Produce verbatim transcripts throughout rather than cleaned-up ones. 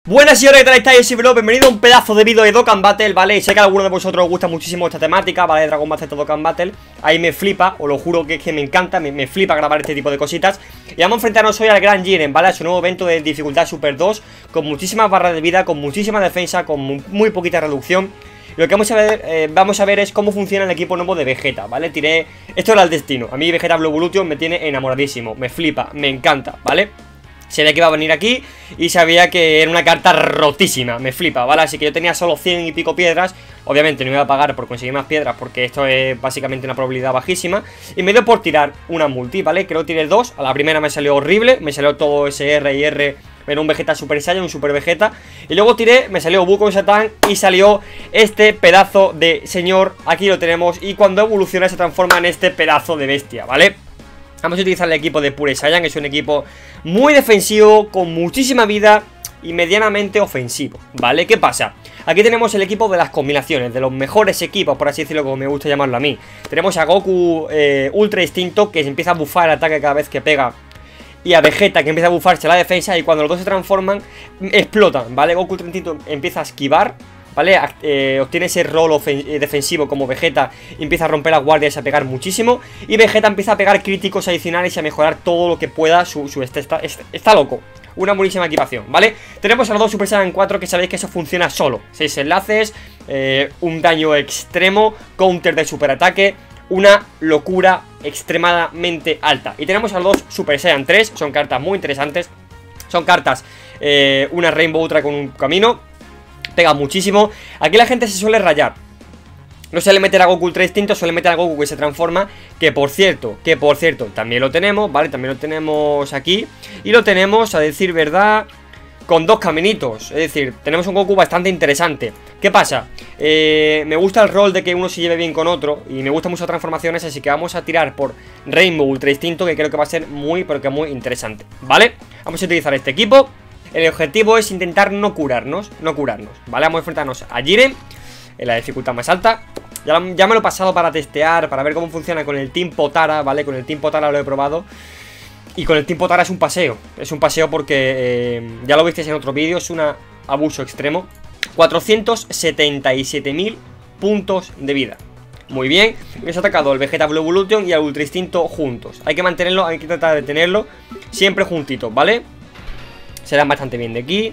Buenas señores, ¿qué tal estáis? Yo soy Velo, bienvenido a un pedazo de vídeo de Dokkan Battle, ¿vale? Y sé que a alguno de vosotros os gusta muchísimo esta temática, ¿vale? De Dragon Ball Z Dokkan Battle. Ahí me flipa, os lo juro que es que me encanta, me, me flipa grabar este tipo de cositas. Y vamos a enfrentarnos hoy al Gran Jiren, ¿vale? A su nuevo evento de dificultad Super dos, con muchísimas barras de vida, con muchísima defensa, con muy, muy poquita reducción. Lo que vamos a ver, eh, vamos a ver es cómo funciona el equipo nuevo de Vegeta, ¿vale? Tiré... Esto era el destino. A mí Vegeta Blue Evolution me tiene enamoradísimo, me flipa, me encanta, ¿vale? Sabía que iba a venir aquí y sabía que era una carta rotísima, me flipa, ¿vale? Así que yo tenía solo cien y pico piedras. Obviamente no iba a pagar por conseguir más piedras porque esto es básicamente una probabilidad bajísima. Y me dio por tirar una multi, ¿vale? Creo que tiré dos, a la primera me salió horrible. Me salió todo ese R y R, era un Vegeta Super Saiyan, un Super Vegeta. Y luego tiré, me salió Buko Satan y salió este pedazo de señor. Aquí lo tenemos y cuando evoluciona se transforma en este pedazo de bestia, ¿vale? Vamos a utilizar el equipo de Pure Saiyan, que es un equipo muy defensivo, con muchísima vida y medianamente ofensivo, ¿vale? ¿Qué pasa? Aquí tenemos el equipo de las combinaciones, de los mejores equipos, por así decirlo, como me gusta llamarlo a mí. Tenemos a Goku eh, Ultra Instinto, que se empieza a bufar el ataque cada vez que pega, y a Vegeta, que empieza a bufarse la defensa, y cuando los dos se transforman, explotan, ¿vale? Goku Ultra Instinto empieza a esquivar, ¿vale? Eh, obtiene ese rol defensivo como Vegeta y empieza a romper las guardias y a pegar muchísimo. Y Vegeta empieza a pegar críticos adicionales y a mejorar todo lo que pueda. Su, su este, está, este, está loco. Una buenísima equipación, ¿vale? Tenemos a los dos Super Saiyan cuatro, que sabéis que eso funciona solo. seis enlaces, eh, un daño extremo, counter de superataque, una locura extremadamente alta. Y tenemos a los dos Super Saiyan tres, son cartas muy interesantes. Son cartas, eh, una Rainbow, otra con un camino. Pega muchísimo. Aquí la gente se suele rayar. No suele meter a Goku Ultra Instinto, suele meter a Goku que se transforma. Que por cierto, que por cierto, también lo tenemos, ¿vale? También lo tenemos aquí. Y lo tenemos, a decir verdad, con dos caminitos. Es decir, tenemos un Goku bastante interesante. ¿Qué pasa? Eh, me gusta el rol de que uno se lleve bien con otro. Y me gustan mucho las transformaciones, así que vamos a tirar por Rainbow Ultra Instinto, que creo que va a ser muy, pero que muy interesante, ¿vale? Vamos a utilizar este equipo. El objetivo es intentar no curarnos, no curarnos, ¿vale? Vamos a enfrentarnos a Jiren en la dificultad más alta. Ya, ya me lo he pasado para testear, para ver cómo funciona con el Team Potara, ¿vale? Con el Team Potara lo he probado. Y con el Team Potara es un paseo. Es un paseo porque, eh, ya lo visteis en otro vídeo, es un abuso extremo. cuatrocientos setenta y siete mil puntos de vida. Muy bien, nos ha atacado el Vegeta Blue Evolution y el Ultra Instinto juntos. Hay que mantenerlo, hay que tratar de tenerlo siempre juntitos, ¿vale? Se dan bastante bien de aquí.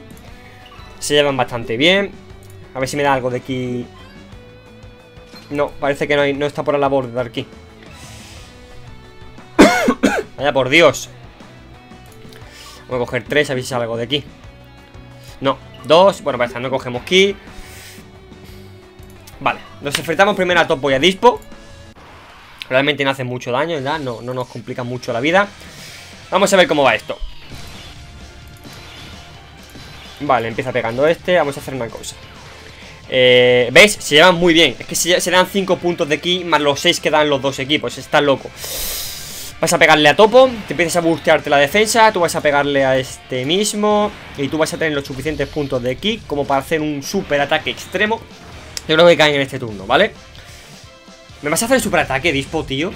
Se llevan bastante bien. A ver si me da algo de aquí. No, parece que no, hay, no está por la labor de aquí. Vaya por Dios. Voy a coger tres, a ver si sale algo de aquí. No, dos, bueno, parece que no cogemos ki. Vale, nos enfrentamos primero a Topo y a Dispo. Realmente no hacen mucho daño, ¿verdad? No, no nos complican mucho la vida. Vamos a ver cómo va esto. Vale, empieza pegando este. Vamos a hacer una cosa. eh, ¿Veis? Se llevan muy bien. Es que se, se dan cinco puntos de ki más los seis que dan los dos equipos. Está loco. Vas a pegarle a Topo. Te empiezas a bustearte la defensa. Tú vas a pegarle a este mismo. Y tú vas a tener los suficientes puntos de ki como para hacer un super ataque extremo. Yo creo que caen en este turno, ¿vale? ¿Me vas a hacer el super ataque, Dispo, tío?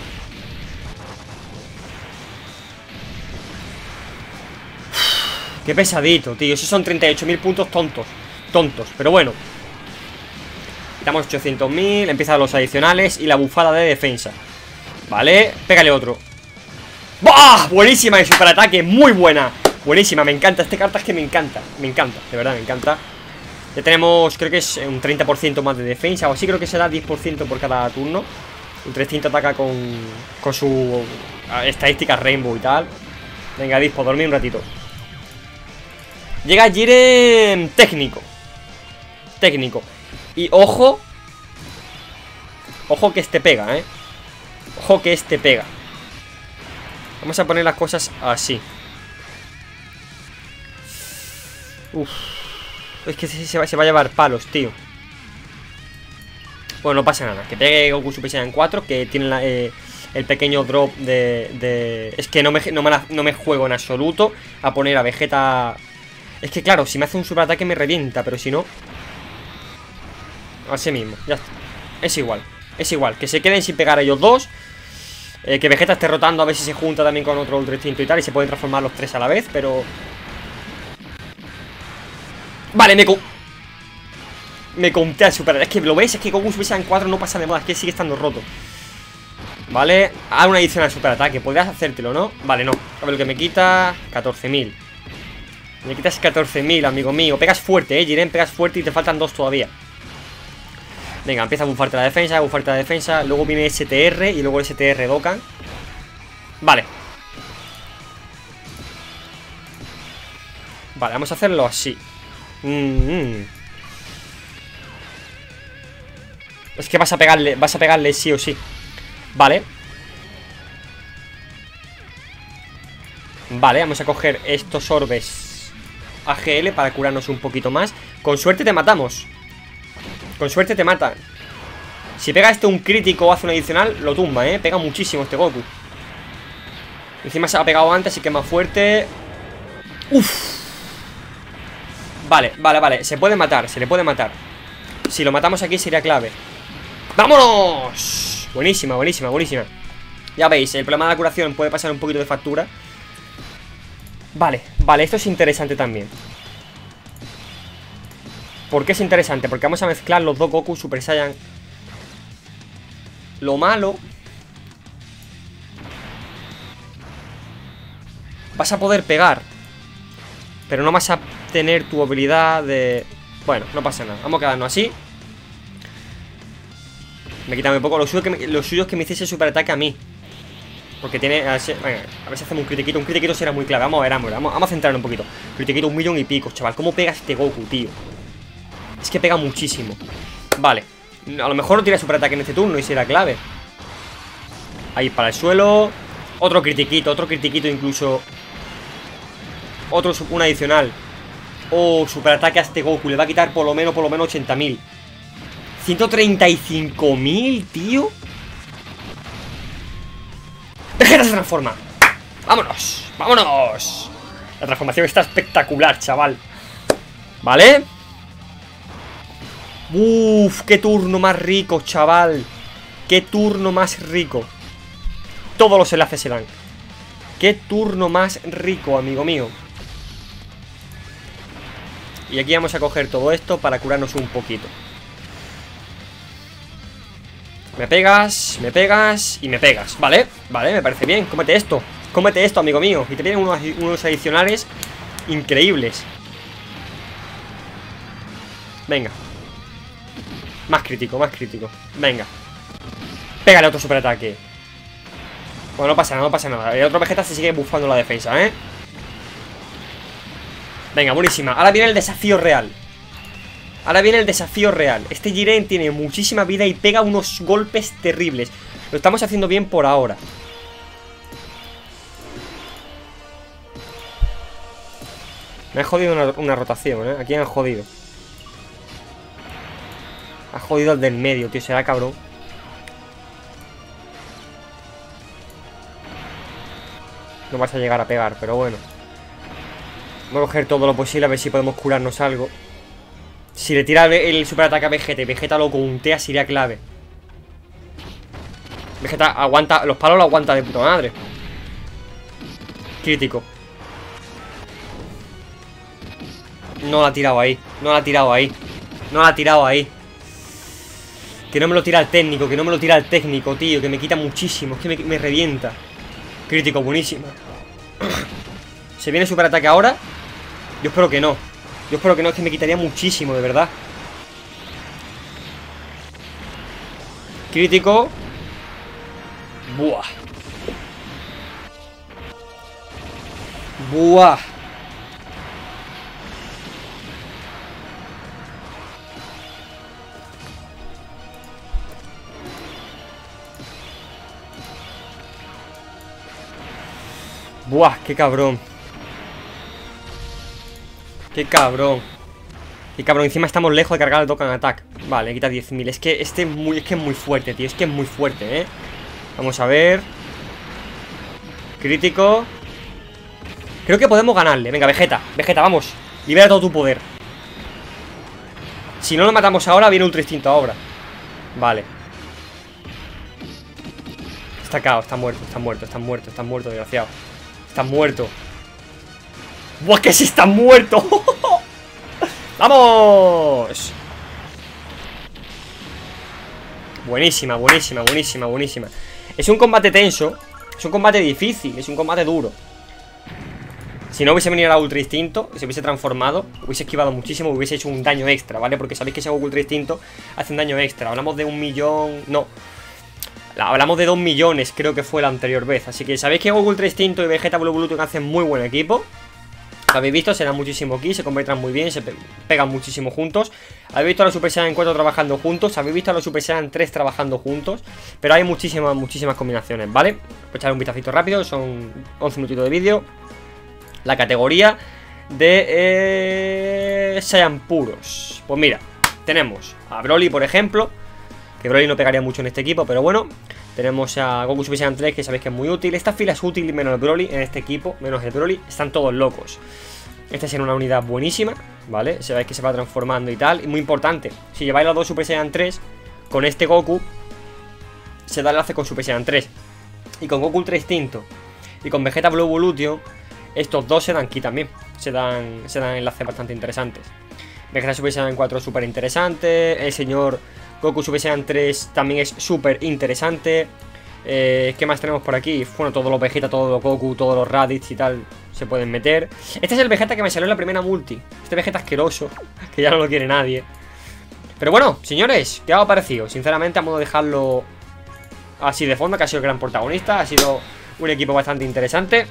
Qué pesadito, tío. Esos son treinta y ocho mil puntos tontos. Tontos, pero bueno. Quitamos ochocientos mil. Empiezan los adicionales y la bufada de defensa. Vale, pégale otro. ¡Bah! Buenísima el superataque, muy buena. Buenísima, me encanta. Esta carta es que me encanta. Me encanta, de verdad, me encanta. Ya tenemos, creo que es un treinta por ciento más de defensa. O así creo que será diez por ciento por cada turno. Un trescientos ataca con, con su estadística Rainbow y tal. Venga, Dispo, dormir un ratito. Llega Jiren técnico. Técnico. Y ojo. Ojo que este pega, eh. Ojo que este pega. Vamos a poner las cosas así. Uf. Es que se va, se va a llevar palos, tío. Bueno, no pasa nada. Que pegue Goku Super Saiyan cuatro. Que tiene la, eh, el pequeño drop de, de... Es que no me, no, me la, no me juego en absoluto a poner a Vegeta. Es que claro, si me hace un super ataque me revienta. Pero si no, así mismo, ya está. Es igual, es igual, que se queden sin pegar a ellos dos. eh, Que Vegeta esté rotando a ver si se junta también con otro Ultra Instinto y tal. Y se pueden transformar los tres a la vez, pero Vale, me con... Me conté a superar. Es que lo ves, es que Goku Super Saiyan cuatro no pasa de moda, es que sigue estando roto. Vale, haz una edición al superataque. Podrías hacértelo, ¿no? Vale, no. A ver lo que me quita. catorce mil. Me quitas catorce mil, amigo mío. Pegas fuerte, eh, Jiren, pegas fuerte y te faltan dos todavía. Venga, empieza a bufarte la defensa, a bufarte la defensa. Luego viene S T R y luego S T R Dokkan. Vale. Vale, vamos a hacerlo así. Mm-hmm. Es que vas a pegarle, vas a pegarle sí o sí. Vale. Vale, vamos a coger estos orbes A G L para curarnos un poquito más. Con suerte te matamos. Con suerte te matan. Si pega este un crítico o hace un adicional, lo tumba, eh. Pega muchísimo este Goku. Encima se ha pegado antes y que más fuerte. Uf. Vale, vale, vale. Se puede matar, se le puede matar. Si lo matamos aquí sería clave. ¡Vámonos! Buenísima, buenísima, buenísima. Ya veis, el problema de la curación puede pasar un poquito de factura. Vale, vale, esto es interesante también. ¿Por qué es interesante? Porque vamos a mezclar los dos Goku Super Saiyan. Lo malo... Vas a poder pegar, pero no vas a tener tu habilidad de... Bueno, no pasa nada, vamos a quedarnos así. Me quita muy poco. Lo suyo, que me, lo suyo es que me hiciese superataque a mí. Porque tiene... A ver, si, venga, a ver si hacemos un critiquito. Un critiquito será muy clave. Vamos a ver, vamos a, ver, vamos, vamos a centrarnos un poquito. Critiquito un millón y pico, chaval. ¿Cómo pega este Goku, tío? Es que pega muchísimo. Vale. A lo mejor no tira superataque en este turno y será clave. Ahí para el suelo. Otro critiquito, otro critiquito incluso. Otro, un adicional. Oh, superataque a este Goku. Le va a quitar por lo menos, por lo menos ochenta mil. ciento treinta y cinco mil, tío. Vegeta se transforma. Vámonos, vámonos. La transformación está espectacular, chaval. Vale. Uff, qué turno más rico, chaval. Qué turno más rico. Todos los enlaces se dan. Qué turno más rico, amigo mío. Y aquí vamos a coger todo esto para curarnos un poquito. Me pegas, me pegas y me pegas. Vale, vale, me parece bien. Cómete esto, cómete esto, amigo mío. Y te vienen unos, unos adicionales increíbles. Venga. Más crítico, más crítico. Venga. Pégale otro superataque. Bueno, no pasa nada, no pasa nada. El otro Vegeta se sigue bufando la defensa, ¿eh? Venga, buenísima. Ahora viene el desafío real. Ahora viene el desafío real. Este Jiren tiene muchísima vida y pega unos golpes terribles. Lo estamos haciendo bien por ahora. Me ha jodido una, una rotación, ¿eh? Aquí han jodido. Ha jodido el del medio, tío. Será cabrón. No vas a llegar a pegar, pero bueno. Vamos a coger todo lo posible a ver si podemos curarnos algo. Si le tira el superataque a Vegeta y Vegeta lo contea, sería clave. Vegeta aguanta, los palos lo aguanta de puta madre. Crítico. No la ha tirado ahí, no la ha tirado ahí. No la ha tirado ahí. Que no me lo tira el técnico, que no me lo tira el técnico, tío. Que me quita muchísimo, es que me, me revienta. Crítico, buenísima. ¿Se viene superataque ahora? Yo espero que no. Yo espero que no, es que me quitaría muchísimo, de verdad. Crítico. Buah. Buah. Buah, qué cabrón. Qué cabrón. Qué cabrón, encima estamos lejos de cargar el Dokkan Attack. Vale, quita diez mil. Es que este es muy, es que es muy fuerte, tío. Es que es muy fuerte, eh. Vamos a ver. Crítico. Creo que podemos ganarle. Venga, Vegeta, Vegeta, vamos. Libera todo tu poder. Si no lo matamos ahora, viene Ultra Instinto ahora. Vale. Está cao, está muerto, está muerto, está muerto, está muerto, desgraciado. Está muerto. ¡Buah, que sí está muerto! ¡Vamos! Buenísima, buenísima, buenísima, buenísima. Es un combate tenso. Es un combate difícil, es un combate duro. Si no hubiese venido la Ultra Instinto, se hubiese transformado, hubiese esquivado muchísimo, hubiese hecho un daño extra, ¿vale? Porque sabéis que ese Goku Ultra Instinto hace un daño extra. Hablamos de un millón... No, hablamos de dos millones, creo que fue la anterior vez. Así que sabéis que Goku Ultra Instinto y Vegeta Blue Bluetooth hacen muy buen equipo. Lo habéis visto, se dan muchísimo ki, se convierten muy bien, se pe pegan muchísimo juntos. Habéis visto a los Super Saiyan cuatro trabajando juntos, habéis visto a los Super Saiyan tres trabajando juntos. Pero hay muchísimas, muchísimas combinaciones, ¿vale? Voy a echar un vistacito rápido, son once minutitos de vídeo. La categoría de eh, Saiyan puros. Pues mira, tenemos a Broly, por ejemplo, que Broly no pegaría mucho en este equipo, pero bueno. Tenemos a Goku Super Saiyan tres, que sabéis que es muy útil. Esta fila es útil menos el Broly en este equipo, menos el Broly. Están todos locos. Esta es una unidad buenísima, ¿vale? Sabéis que se va transformando y tal. Y muy importante, si lleváis los dos Super Saiyan tres, con este Goku se da enlace con Super Saiyan tres. Y con Goku Ultra Instinto y con Vegeta Blue Evolution, estos dos se dan ki también. Se dan, se dan enlaces bastante interesantes. Vegeta Super Saiyan cuatro es súper interesante. El señor Goku Super Saiyan tres también es súper interesante. eh, ¿Qué más tenemos por aquí? Bueno, todos los Vegeta, todos los Goku, todos los Raditz y tal se pueden meter. Este es el Vegeta que me salió en la primera multi. Este Vegeta asqueroso, que ya no lo quiere nadie. Pero bueno, señores, ¿qué os ha parecido? Sinceramente, a modo de dejarlo así de fondo, que ha sido el gran protagonista. Ha sido un equipo bastante interesante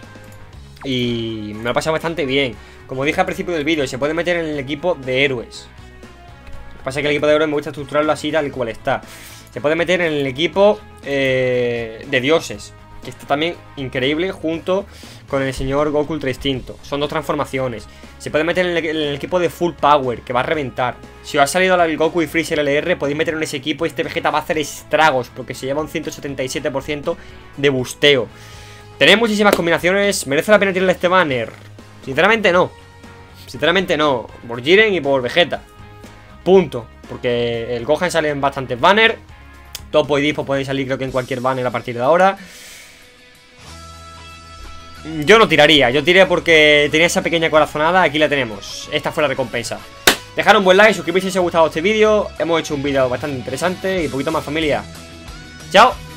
y me lo he pasado bastante bien. Como dije al principio del vídeo, se puede meter en el equipo de héroes. Lo que pasa es que el equipo de héroes me gusta estructurarlo así tal cual está. Se puede meter en el equipo eh, de dioses, que está también increíble, junto con el señor Goku Ultra Instinto. Son dos transformaciones. Se puede meter en el, en el equipo de Full Power, que va a reventar. Si os ha salido el Goku y Freezer L R, podéis meter en ese equipo y este Vegeta va a hacer estragos, porque se lleva un ciento setenta y siete por ciento de busteo. Tenéis muchísimas combinaciones. ¿Merece la pena tirarle este banner? Sinceramente no. Sinceramente no. Por Jiren y por Vegeta. Punto. Porque el Gohan sale en bastantes banners. Topo y Dipo pueden salir creo que en cualquier banner a partir de ahora. Yo no tiraría. Yo tiré porque tenía esa pequeña corazonada. Aquí la tenemos. Esta fue la recompensa. Dejad un buen like, suscribirse si os ha gustado este vídeo. Hemos hecho un vídeo bastante interesante y poquito más, familia. Chao.